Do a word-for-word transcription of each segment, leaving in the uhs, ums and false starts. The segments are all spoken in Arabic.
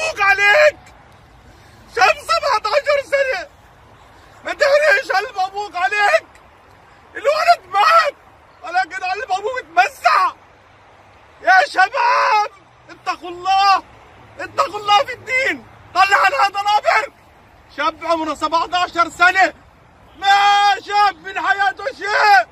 ابوك عليك. شاب سبعة عشر سنة ما تهريش قلب ابوك عليك. الولد مات ولكن قلب ابوك اتمزع. يا شباب اتقوا الله، اتقوا الله في الدين. طلع عن هذا القبر شاب عمره سبعة عشر سنة ما شاف من حياته شيء،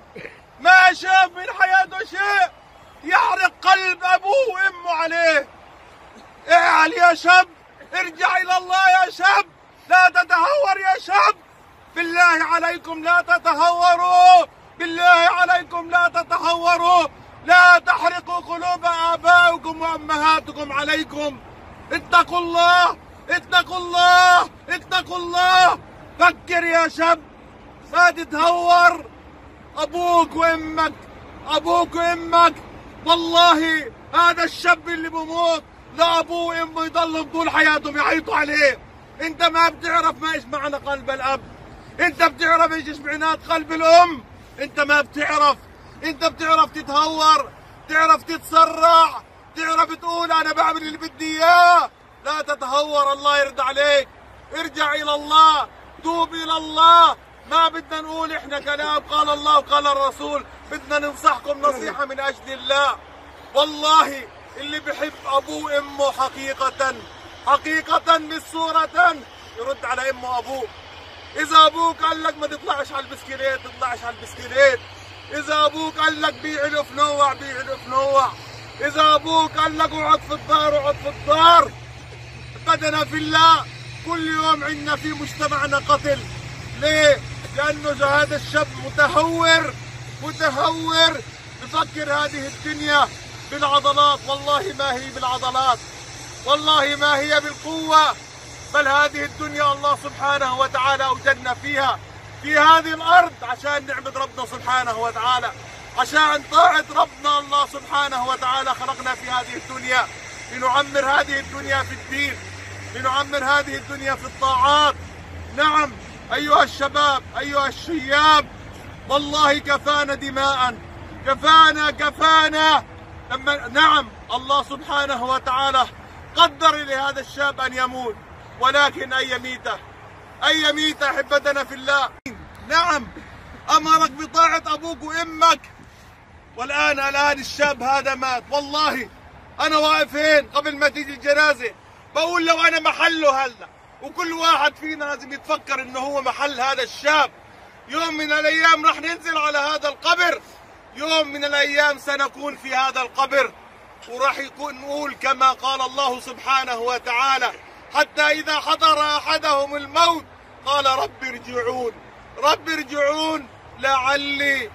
ما شاف من حياته شيء، يحرق قلب ابوه وامه عليه. اعل يا شاب، ارجع الى الله يا شاب، لا تتهور يا شاب، بالله عليكم لا تتهوروا، بالله عليكم لا تتهوروا، لا تحرقوا قلوب آبائكم وأمهاتكم عليكم. اتقوا الله، اتقوا الله، اتقوا الله. فكر يا شاب، ما تتهور. أبوك وأمك، أبوك وأمك، والله هذا الشاب اللي بموت لا أبوه وأمه يضلوا طول حياتهم يعيطوا عليه. أنت ما بتعرف ما إيش معنى قلب الأب، أنت بتعرف إيش معنى قلب الأم، أنت ما بتعرف. أنت بتعرف تتهور، تعرف تتسرع، تعرف تقول أنا بعمل اللي بدي إياه. لا تتهور، الله يرضى عليك. ارجع إلى الله، توب إلى الله. ما بدنا نقول إحنا كلام قال الله وقال الرسول، بدنا ننصحكم نصيحة من أجل الله. والله اللي بحب أبوه وأمه حقيقة حقيقة مش صورة يرد على أمه وأبوه. إذا أبوك قال لك ما تطلعش على البسكليت تطلعش على البسكليت. إذا أبوك قال لك بيع له فنوع بيع له فنوع. إذا أبوك قال لك اقعد في الدار اقعد في الدار. قدنا في الله كل يوم عندنا في مجتمعنا قتل. ليه؟ لأنه هذا الشاب متهور متهور بفكر هذه الدنيا بالعضلات. والله ما هي بالعضلات، والله ما هي بالقوة، بل هذه الدنيا الله سبحانه وتعالى أوجدنا فيها في هذه الأرض عشان نعبد ربنا سبحانه وتعالى، عشان طاعة ربنا الله سبحانه وتعالى. خلقنا في هذه الدنيا لنعمر هذه الدنيا في الدين، لنعمر هذه الدنيا في الطاعات. نعم أيها الشباب، أيها الشياب، والله كفانا دماء، كفانا كفانا لما نعم الله سبحانه وتعالى قدر لهذا الشاب أن يموت، ولكن أن يميته أن يميت أحبتنا في الله. نعم أمرك بطاعة أبوك وأمك، والآن الآن الشاب هذا مات. والله أنا واقف هين قبل ما تيجي الجنازة بقول لو أنا محله هلا، وكل واحد فينا لازم يتفكر إنه هو محل هذا الشاب. يوم من الأيام راح ننزل على هذا القبر، يوم من الأيام سنكون في هذا القبر، وراح يكون نقول كما قال الله سبحانه وتعالى: حتى إذا حضر أحدهم الموت قال رب ارجعون رب ارجعون لعلي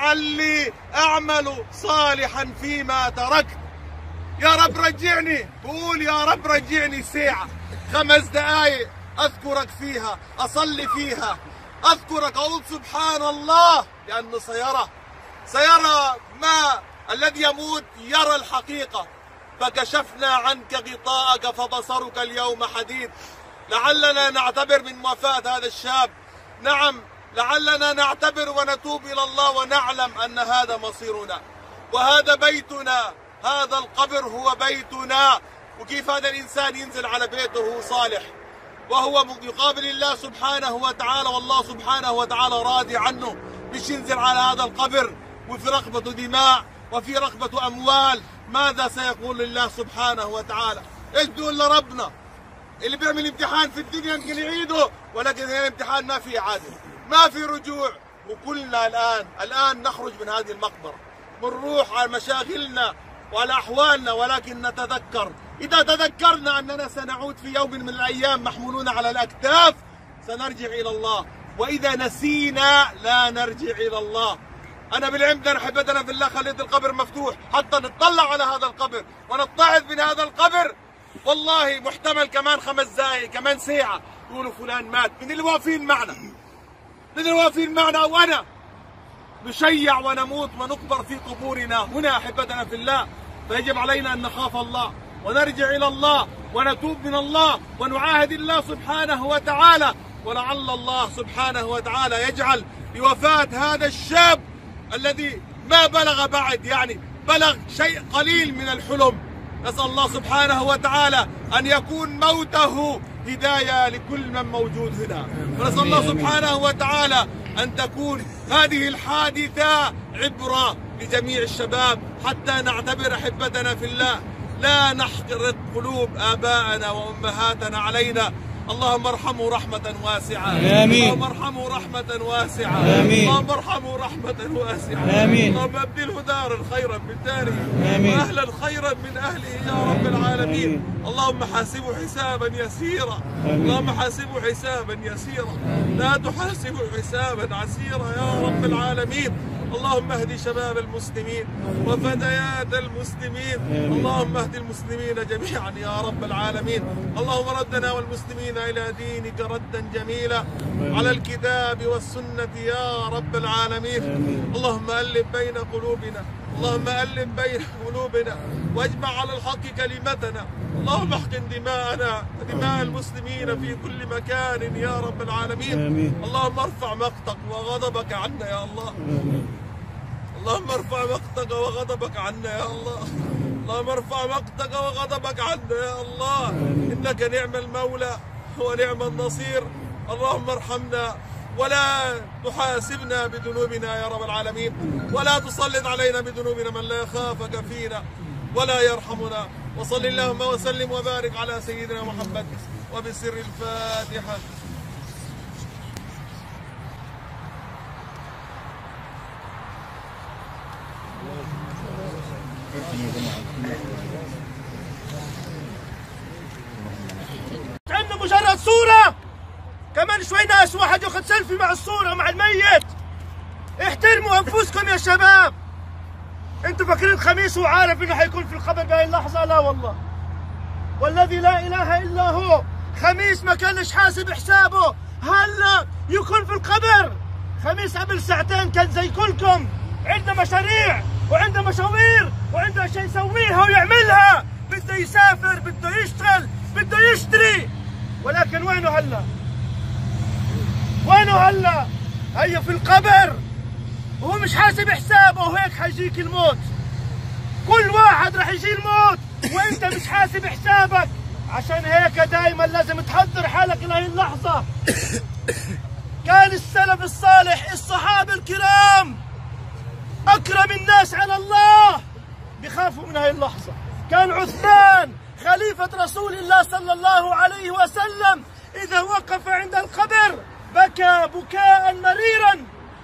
لعلي أعمل صالحا فيما تركت. يا رب رجعني، بقول يا رب رجعني ساعة خمس دقايق أذكرك فيها، أصلي فيها، أذكرك، أقول سبحان الله، لأنه سيرى سيرى ما الذي يموت يرى الحقيقة. فكشفنا عنك غطاءك فبصرك اليوم حديد. لعلنا نعتبر من وفاة هذا الشاب، نعم لعلنا نعتبر ونتوب إلى الله ونعلم أن هذا مصيرنا وهذا بيتنا، هذا القبر هو بيتنا. وكيف هذا الإنسان ينزل على بيته وهو صالح وهو يقابل الله سبحانه وتعالى، والله سبحانه وتعالى راضي عنه، مش ينزل على هذا القبر وفي رقبته دماء وفي رقبته أموال. ماذا سيقول لله سبحانه وتعالى؟ ايش بيقول لربنا؟ اللي بيعمل امتحان في الدنيا يمكن يعيده، ولكن هذا الامتحان ما في إعادة، ما في رجوع. وكلنا الآن الآن نخرج من هذه المقبرة، بنروح على مشاغلنا وعلى أحوالنا، ولكن نتذكر، إذا تذكرنا أننا سنعود في يوم من الأيام محمولون على الأكتاف سنرجع إلى الله، وإذا نسينا لا نرجع إلى الله. أنا بالعمد أحبتنا في الله خليت القبر مفتوح حتى نطلع على هذا القبر ونتعظ من هذا القبر. والله محتمل كمان خمس دقائق كمان ساعة يقولوا فلان مات. من اللي واقفين معنا من اللي واقفين معنا وأنا نشيع ونموت ونقبر في قبورنا هنا أحبتنا في الله. فيجب علينا أن نخاف الله ونرجع إلى الله ونتوب من الله ونعاهد الله سبحانه وتعالى، ولعل الله سبحانه وتعالى يجعل بوفاة هذا الشاب الذي ما بلغ بعد، يعني بلغ شيء قليل من الحلم، نسأل الله سبحانه وتعالى أن يكون موته هداية لكل من موجود هنا، ونسأل الله سبحانه وتعالى أن تكون هذه الحادثة عبرة لجميع الشباب حتى نعتبر أحبتنا في الله، لا نحقر قلوب آبائنا وأمهاتنا علينا. اللهم ارحمه رحمة واسعة. آمين. اللهم ارحمه رحمة واسعة. آمين. اللهم ارحمه رحمة واسعة. آمين. اللهم ابدله دارا خيرا من داره. آمين. وأهلا خيرا من أهله يا رب العالمين. آمين. اللهم حاسبه حسابا يسيرا. آمين. اللهم حاسبه حسابا يسيرا. لا تحاسبه حسابا عسيرا يا رب العالمين. اللهم اهد شباب المسلمين وفتيات المسلمين. اللهم اهد المسلمين جميعا يا رب العالمين. اللهم ردنا والمسلمين إلى دينك ردا جميلا على الكتاب والسنة يا رب العالمين. اللهم ألف بين قلوبنا، اللهم ألف بين قلوبنا واجمع على الحق كلمتنا. اللهم احقن دماءنا دماء المسلمين في كل مكان يا رب العالمين. اللهم ارفع مقتك وغضبك عنا يا الله. اللهم ارفع مقتك وغضبك عنا يا الله. اللهم ارفع مقتك وغضبك عنا يا الله. إنك نعم المولى ونعم النصير. اللهم ارحمنا ولا تحاسبنا بذنوبنا يا رب العالمين، ولا تسلط علينا بذنوبنا من لا يخافك فينا ولا يرحمنا. وصل اللهم وسلم وبارك على سيدنا محمد وبسر الفاتحة. عندنا مجرد صورة، كمان شوي ناس واحد ياخذ سيلفي مع الصورة مع الميت. احترموا انفسكم يا شباب. انتوا فاكرين خميس وعارف انه حيكون في القبر بهي اللحظة؟ لا والله، والذي لا اله الا هو خميس ما كانش حاسب حسابه هلا يكون في القبر. خميس قبل ساعتين كان زي كلكم عنده مشاريع وعنده مشاوير وعنده اشياء يسويها ويعملها، بده يسافر، بده يشتغل، بده يشتري، ولكن وينه هلا؟ وينه هلا؟ هي في القبر وهو مش حاسب حسابه، وهيك حيجيك الموت. كل واحد رح يجي الموت وانت مش حاسب حسابك. عشان هيك دائما لازم تحضر حالك لهي اللحظة. كان السلف الصالح الصحابة الكرام أكرم الناس على الله بخافوا من هاي اللحظة. كان عثمان خليفة رسول الله صلى الله عليه وسلم إذا وقف عند القبر بكى بكاء مريرا.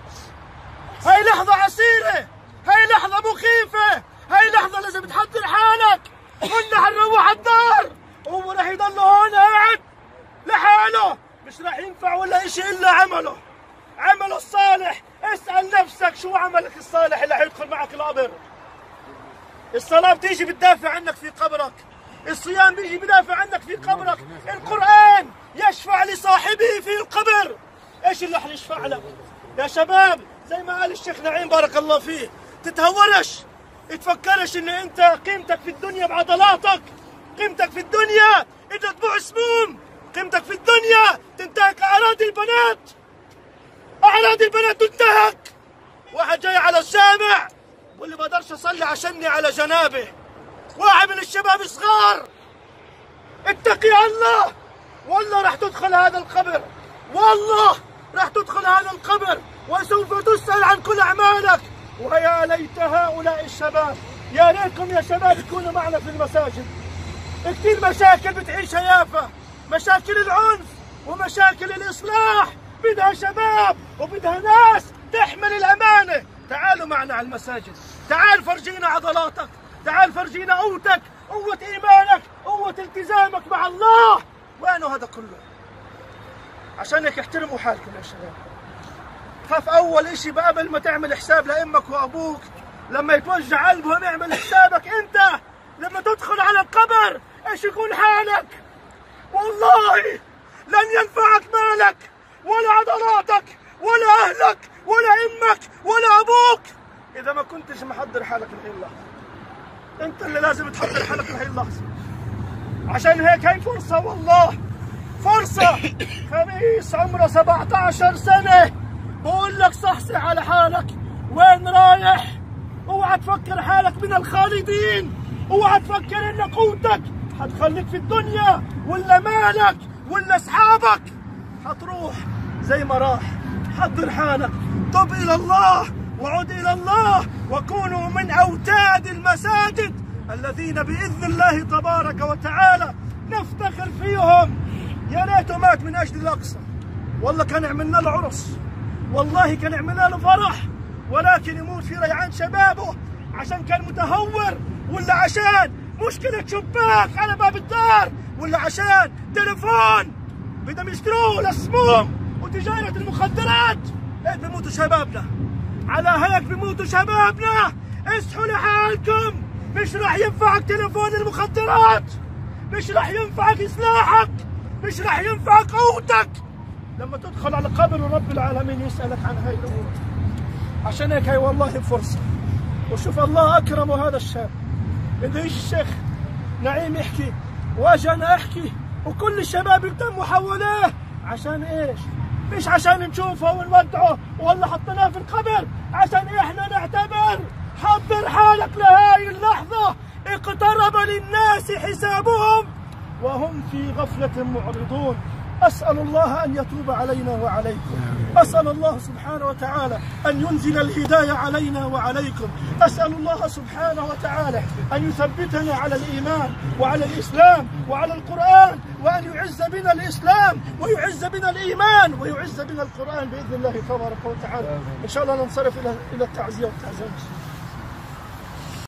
هاي لحظة عسيرة، هاي لحظة مخيفة، هاي لحظة لازم تحضر حالك. قلنا حنروح الدار وهو راح يضل هون قاعد لحاله، مش راح ينفع ولا إشي إلا عمله، عمله الصالح. اسأل نفسك شو عملك الصالح اللي حيدخل معك القبر. الصلاة بتيجي بتدافع عنك في قبرك، الصيام بيجي بدافع عنك في قبرك، القرآن يشفع لصاحبه في القبر. ايش اللي رح يشفع لك؟ يا شباب زي ما قال الشيخ نعيم بارك الله فيه، تتهورش، تفكرش ان انت قيمتك في الدنيا بعضلاتك، قيمتك في الدنيا انت تبوع سموم، قيمتك في الدنيا تنتهك اراضي البنات، اراضي البنات تنتهك. واحد جاي على الجامع واللي ما بقدرش اصلي عشاني على جنابه، واحد من الشباب الصغار، اتقي الله، والله راح تدخل هذا القبر، والله راح تدخل هذا القبر وسوف تسأل عن كل أعمالك. ويا ليت هؤلاء الشباب، يا ريتكم يا شباب تكونوا معنا في المساجد. كثير مشاكل بتعيشها يافا، مشاكل العنف ومشاكل الإصلاح، بدها شباب وبدها ناس تحمل الأمانة. تعالوا معنا على المساجد، تعال فرجينا عضلاتك، تعال فرجينا قوتك، قوة إيمانك، قوة التزامك مع الله. وينه هذا كله؟ عشان هيك احترموا حالكم يا شباب. خاف أول إشي قبل ما تعمل حساب لأمك وأبوك لما يتوجع قلبهم اعمل حسابك أنت لما تدخل على القبر إيش يكون حالك. والله لن ينفعك مالك ولا عضلاتك ولا أهلك ولا أمك ولا أبوك إذا ما كنتش محضر حالك لهي اللحظة. أنت اللي لازم تحضر حالك لهي اللحظة. عشان هيك هي فرصة، والله فرصة. خميس عمره سبعة عشر سنة، بقول لك صحصح على حالك، وين رايح؟ اوعى تفكر حالك من الخالدين، اوعى تفكر ان قوتك هتخليك في الدنيا ولا مالك ولا اصحابك، هتروح زي ما راح. حضر حالك، تب الى الله وعد الى الله، وكونوا من اوتاد المساجد الذين باذن الله تبارك وتعالى نفتخر فيهم. يا ريته مات من اجل الاقصى، والله كان عملنا له عرس، والله كان عملنا له فرح، ولكن يموت في ريعان شبابه عشان كان متهور، ولا عشان مشكلة شباك على باب الدار، ولا عشان تليفون بدهم يشتروه للسموم وتجارة المخدرات. هيك بيموتوا شبابنا، على هيك بيموتوا شبابنا. اصحوا لحالكم، مش راح ينفعك تليفون المخدرات، مش راح ينفعك سلاحك، مش راح ينفعك قوتك لما تدخل على قبر رب العالمين يسألك عن هاي الأمور. عشان هيك هي والله فرصة. وشوف الله أكرمه هذا الشاب، بده يجي الشيخ نعيم يحكي واجي أنا أحكي، وكل الشباب يلتموا حواليه. عشان إيش؟ مش عشان نشوفه ونودعه والله حطيناه في القبر، عشان إحنا نعتبر. حضر حالك لهاي اللحظة، اقترب للناس حسابهم وهم في غفلة معرضون. أسأل الله أن يتوب علينا وعليكم، أسأل الله سبحانه وتعالى أن ينزل الهداية علينا وعليكم، أسأل الله سبحانه وتعالى أن يثبتنا على الإيمان وعلى الإسلام وعلى القرآن، وأن يعز بنا الإسلام ويعز بنا الإيمان ويعز بنا القرآن بإذن الله تبارك وتعالى. إن شاء الله ننصرف إلى إلى التعزية والتعزية.